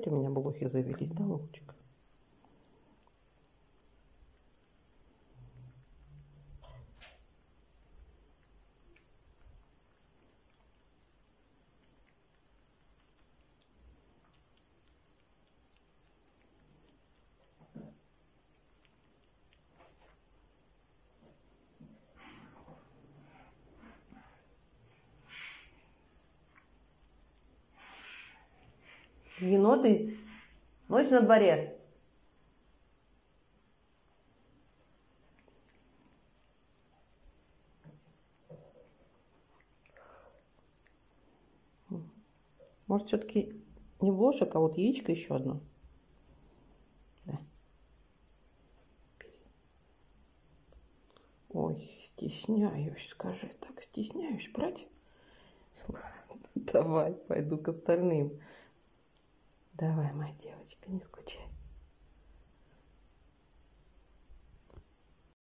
Опять у меня блохи завелись, да, Лучик? Еноты, ночь на дворе. Может, все-таки не блошек, а вот яичко еще одно. Да. Ой, стесняюсь, скажи так, стесняюсь брать. Давай, пойду к остальным. Давай, моя девочка, не скучай.